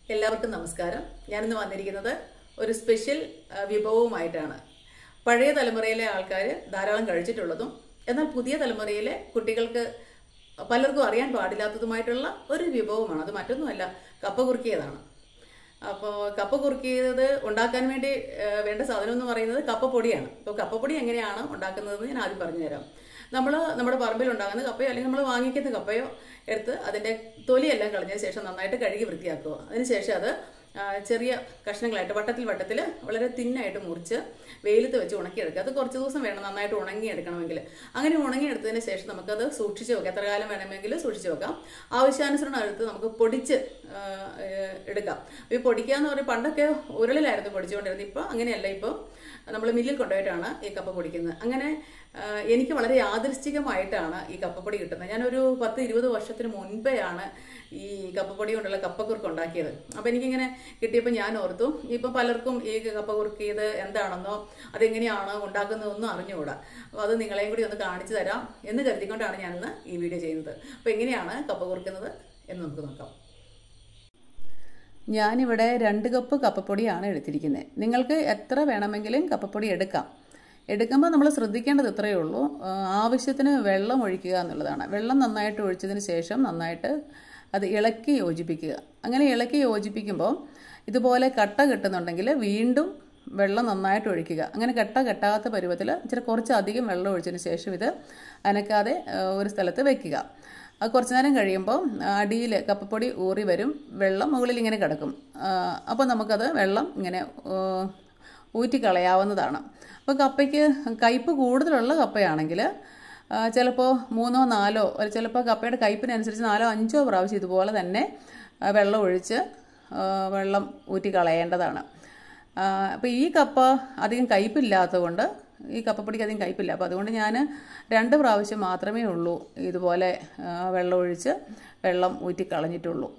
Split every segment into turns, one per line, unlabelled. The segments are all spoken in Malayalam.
എല്ലാവർക്കും നമസ്കാരം. ഞാനിന്ന് വന്നിരിക്കുന്നത് ഒരു സ്പെഷ്യൽ വിഭവവുമായിട്ടാണ്. പഴയ തലമുറയിലെ ആൾക്കാർ ധാരാളം കഴിച്ചിട്ടുള്ളതും എന്നാൽ പുതിയ തലമുറയിലെ കുട്ടികൾക്ക് പലർക്കും അറിയാൻ പാടില്ലാത്തതുമായിട്ടുള്ള ഒരു വിഭവമാണ്. അത് മറ്റൊന്നുമല്ല, കപ്പ കുറുക്കിയതാണ്. അപ്പോൾ കപ്പ കുറുക്കിയത് ഉണ്ടാക്കാൻ വേണ്ടി വേണ്ട സാധനം എന്ന് പറയുന്നത് കപ്പപ്പൊടിയാണ്. അപ്പോൾ കപ്പപ്പൊടി എങ്ങനെയാണ് ഉണ്ടാക്കുന്നതെന്ന് ഞാൻ ആദ്യം പറഞ്ഞുതരാം. നമ്മുടെ പറമ്പിൽ ഉണ്ടാകുന്ന കപ്പയോ അല്ലെങ്കിൽ നമ്മൾ വാങ്ങിക്കുന്ന കപ്പയോ എടുത്ത് അതിൻ്റെ തൊലിയെല്ലാം കളഞ്ഞതിന് ശേഷം നന്നായിട്ട് കഴുകി വൃത്തിയാക്കുക. അതിനുശേഷം അത് ചെറിയ കഷ്ണങ്ങളായിട്ട് വട്ടത്തിൽ വളരെ തിന്നായിട്ട് മുറിച്ച് വെയിലത്ത് വെച്ച് ഉണക്കിയെടുക്കുക. അത് കുറച്ച് ദിവസം വേണം നന്നായിട്ട് ഉണങ്ങിയെടുക്കണമെങ്കിൽ. അങ്ങനെ ഉണങ്ങിയെടുത്തതിന് ശേഷം നമുക്കത് സൂക്ഷിച്ച് വെക്കാം. എത്ര കാലം വേണമെങ്കിൽ സൂക്ഷിച്ച് വെക്കാം. ആവശ്യാനുസരണം എടുത്ത് നമുക്ക് പൊടിച്ച് എടുക്കാം. ഈ പൊടിക്കുക എന്ന് പറയുമ്പോൾ പണ്ടൊക്കെ ഉരുളിലായിരുന്നു പൊടിച്ചുകൊണ്ടിരുന്നത്. ഇപ്പോൾ അങ്ങനെയല്ല. ഇപ്പോൾ നമ്മൾ മില്ലിൽ കൊണ്ടുപോയിട്ടാണ് ഈ കപ്പ പൊടിക്കുന്നത്. അങ്ങനെ എനിക്ക് വളരെ യാദൃശ്ചികമായിട്ടാണ് ഈ കപ്പപ്പൊടി കിട്ടുന്നത്. ഞാനൊരു 10-20 വർഷത്തിന് മുൻപെയാണ് ഈ കപ്പപ്പൊടി കൊണ്ടുള്ള കപ്പക്കുറുക്ക് ഉണ്ടാക്കിയത്. അപ്പോൾ എനിക്കിങ്ങനെ കിട്ടിയപ്പോൾ ഞാൻ ഓർത്തു, ഇപ്പം പലർക്കും ഈ കപ്പക്കുറുക്കിയത് എന്താണെന്നോ അതെങ്ങനെയാണ് ഉണ്ടാക്കുന്നതെന്നോ അറിഞ്ഞുകൂടാ. അപ്പോൾ അത് നിങ്ങളെയും കൂടി ഒന്ന് കാണിച്ചു തരാം എന്ന് കരുതിക്കൊണ്ടാണ് ഞാനിന്ന് ഈ വീഡിയോ ചെയ്യുന്നത്. അപ്പോൾ എങ്ങനെയാണ് കപ്പ കുറുക്കുന്നത് എന്ന് നമുക്ക് നോക്കാം. ഞാനിവിടെ 2 കപ്പ് കപ്പപ്പൊടിയാണ് എടുത്തിരിക്കുന്നത്. നിങ്ങൾക്ക് എത്ര വേണമെങ്കിലും കപ്പപ്പൊടി എടുക്കുമ്പോൾ നമ്മൾ ശ്രദ്ധിക്കേണ്ടത് ഇത്രയേ ഉള്ളൂ, ആവശ്യത്തിന് വെള്ളം ഒഴിക്കുക എന്നുള്ളതാണ്. വെള്ളം നന്നായിട്ട് ഒഴിച്ചതിന് ശേഷം നന്നായിട്ട് അത് ഇളക്കി യോജിപ്പിക്കുക. അങ്ങനെ ഇളക്കി യോജിപ്പിക്കുമ്പോൾ ഇതുപോലെ കട്ട കെട്ടുന്നുണ്ടെങ്കിൽ വീണ്ടും വെള്ളം നന്നായിട്ട് ഒഴിക്കുക. അങ്ങനെ കെട്ടാത്ത പരുവത്തിൽ കുറച്ചധികം വെള്ളം ഒഴിച്ചതിന് ശേഷം ഇത് അനക്കാതെ ഒരു സ്ഥലത്ത് വെക്കുക. അത് കുറച്ച് നേരം കഴിയുമ്പോൾ അടിയിൽ കപ്പപ്പൊടി ഊറി വരും, വെള്ളം മുകളിൽ ഇങ്ങനെ കിടക്കും. അപ്പോൾ നമുക്കത് വെള്ളം ഇങ്ങനെ ഊറ്റിക്കളയാവുന്നതാണ്. അപ്പോൾ കപ്പയ്ക്ക് കയ്പ്പ് കൂടുതലുള്ള കപ്പയാണെങ്കിൽ ചിലപ്പോൾ 3-4 ചിലപ്പോൾ കപ്പയുടെ കയ്പ്പിനനുസരിച്ച് 4-5 പ്രാവശ്യം ഇതുപോലെ തന്നെ വെള്ളം ഒഴിച്ച് വെള്ളം ഊറ്റിക്കളയേണ്ടതാണ്. അപ്പോൾ ഈ കപ്പ അധികം കയ്പ്പില്ലാത്തതുകൊണ്ട്, ഈ കപ്പപ്പൊടിക്ക് അധികം കയ്പ്പില്ല. അപ്പോൾ അതുകൊണ്ട് ഞാൻ 2 പ്രാവശ്യം മാത്രമേ ഉള്ളൂ ഇതുപോലെ വെള്ളം ഒഴിച്ച് വെള്ളം ഊറ്റിക്കളഞ്ഞിട്ടുള്ളൂ.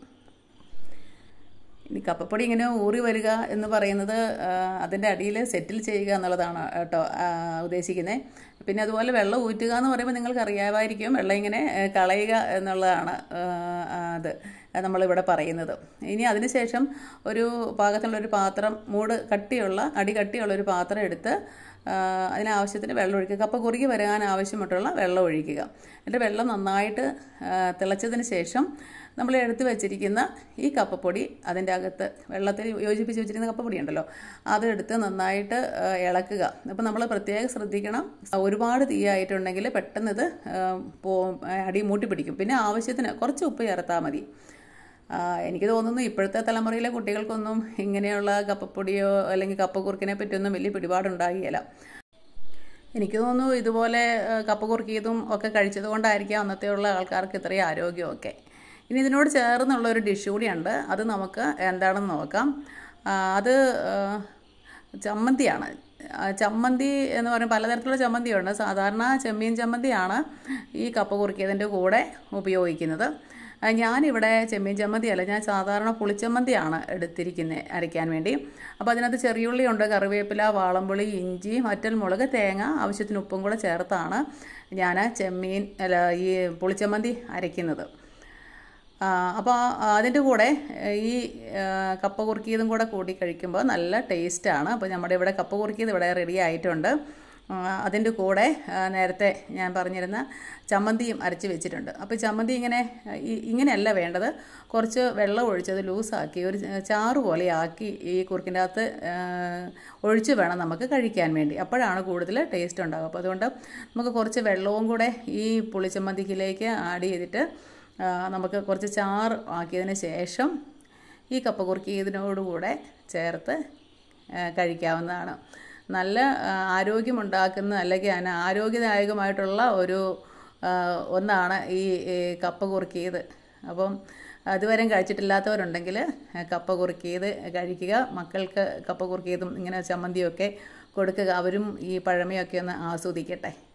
ഇനി കപ്പപ്പൊടി ഇങ്ങനെ ഊറി വരിക എന്ന് പറയുന്നത് അതിൻ്റെ അടിയിൽ സെറ്റിൽ ചെയ്യുക എന്നുള്ളതാണ് കേട്ടോ ഉദ്ദേശിക്കുന്നത്. പിന്നെ അതുപോലെ വെള്ളം ഊറ്റുക എന്ന് പറയുമ്പോൾ നിങ്ങൾക്ക് അറിയാമായിരിക്കും, വെള്ളം ഇങ്ങനെ കളയുക എന്നുള്ളതാണ് അത് നമ്മളിവിടെ പറയുന്നത്. ഇനി അതിനുശേഷം ഒരു പാകത്തിലുള്ളൊരു പാത്രം, അടി കട്ടിയുള്ളൊരു പാത്രം എടുത്ത് അതിനാവശ്യത്തിന് വെള്ളം ഒഴിക്കുക. കപ്പ കുറുകി വരാൻ ആവശ്യമായിട്ടുള്ള വെള്ളം ഒഴിക്കുക. എന്നിട്ട് വെള്ളം നന്നായിട്ട് തിളച്ചതിന് ശേഷം നമ്മൾ എടുത്ത് വെച്ചിരിക്കുന്ന ഈ കപ്പപ്പൊടി അതിൻ്റെ അകത്ത് വെള്ളത്തിൽ യോജിപ്പിച്ച് വെച്ചിരിക്കുന്ന കപ്പപ്പൊടി ഉണ്ടല്ലോ, അതെടുത്ത് നന്നായിട്ട് ഇളക്കുക. അപ്പോൾ നമ്മൾ പ്രത്യേകം ശ്രദ്ധിക്കണം, ഒരുപാട് തീയായിട്ടുണ്ടെങ്കിൽ പെട്ടെന്ന് ഇത് അടി മൂട്ടിപ്പിടിക്കും. പിന്നെ ആവശ്യത്തിന് കുറച്ച് ഉപ്പ് ചേർത്താൽ മതി. എനിക്ക് തോന്നുന്നു ഇപ്പോഴത്തെ തലമുറയിലെ കുട്ടികൾക്കൊന്നും ഇങ്ങനെയുള്ള കപ്പപ്പൊടിയോ അല്ലെങ്കിൽ കപ്പക്കുറുക്കിനെ പറ്റിയൊന്നും വലിയ പിടിപാടുണ്ടാകില്ല. എനിക്ക് തോന്നുന്നു ഇതുപോലെ കപ്പ കുറുക്കിയതും ഒക്കെ കഴിച്ചത് കൊണ്ടായിരിക്കാം അന്നത്തെയുള്ള ആൾക്കാർക്ക് ഇത്രയും ആരോഗ്യമൊക്കെ. ഇനി ഇതിനോട് ചേർന്നുള്ള ഒരു ഡിഷ് കൂടിയുണ്ട്. അത് നമുക്ക് എന്താണെന്ന് നോക്കാം. അത് ചമ്മന്തിയാണ്. ചമ്മന്തി എന്ന് പറയുമ്പോൾ പലതരത്തിലുള്ള ചമ്മന്തിയുണ്ട്. സാധാരണ ചെമ്മീൻ ചമ്മന്തിയാണ് ഈ കപ്പ കുറുക്കിയതിൻ്റെ കൂടെ ഉപയോഗിക്കുന്നത്. ഞാനിവിടെ ചെമ്മീൻ ചമ്മന്തിയല്ല, ഞാൻ സാധാരണ പുളിച്ചമ്മന്തിയാണ് എടുത്തിരിക്കുന്നത് അരയ്ക്കാൻ വേണ്ടി. അപ്പോൾ അതിനകത്ത് ചെറിയുള്ളിയുണ്ട്, കറിവേപ്പില, വാളംപുളി, ഇഞ്ചി, വറ്റൽമുളക്, തേങ്ങ, ആവശ്യത്തിന് ഉപ്പും കൂടെ ചേർത്താണ് ഞാൻ ഈ പുളിച്ചമ്മന്തി അരയ്ക്കുന്നത്. അപ്പോൾ അതിൻ്റെ കൂടെ ഈ കപ്പ കുറുക്കിയതും കൂടെ കൂടി കഴിക്കുമ്പോൾ നല്ല ടേസ്റ്റാണ്. അപ്പോൾ നമ്മുടെ ഇവിടെ കപ്പ കുറുക്കിയത് ഇവിടെ റെഡി ആയിട്ടുണ്ട്. അതിൻ്റെ കൂടെ നേരത്തെ ഞാൻ പറഞ്ഞിരുന്ന ചമ്മന്തിയും അരച്ച് വെച്ചിട്ടുണ്ട്. അപ്പോൾ ചമ്മന്തി ഇങ്ങനെയല്ല വേണ്ടത്, കുറച്ച് വെള്ളം ഒഴിച്ചത് ലൂസാക്കി ഒരു ചാറ് പോലെ ആക്കി ഈ കുറുക്കിൻ്റെ അകത്ത് ഒഴിച്ച് വേണം നമുക്ക് കഴിക്കാൻ വേണ്ടി. അപ്പോഴാണ് കൂടുതൽ ടേസ്റ്റ് ഉണ്ടാകുക. അപ്പോൾ അതുകൊണ്ട് നമുക്ക് കുറച്ച് വെള്ളവും കൂടെ ഈ പുളിച്ചമ്മന്തിക്കിലേക്ക് ആഡ് ചെയ്തിട്ട് നമുക്ക് കുറച്ച് ചാറ് ആക്കിയതിന് ശേഷം ഈ കപ്പ കുറുക്കിയതിനോടുകൂടെ ചേർത്ത് കഴിക്കാവുന്നതാണ്. നല്ല ആരോഗ്യമുണ്ടാക്കുന്ന അല്ലെങ്കിൽ ആരോഗ്യദായകമായിട്ടുള്ള ഒന്നാണ് ഈ കപ്പ കുറുക്കിയത്. അപ്പം അതുവരെ കഴിച്ചിട്ടില്ലാത്തവരുണ്ടെങ്കിൽ കപ്പ കുറുക്കിയത് കഴിക്കുക. മക്കൾക്ക് കപ്പ കുറുക്കിയതും ഇങ്ങനെ ചമ്മന്തിയൊക്കെ കൊടുക്കുക. അവരും ഈ പഴമയൊക്കെ ഒന്ന് ആസ്വദിക്കട്ടെ.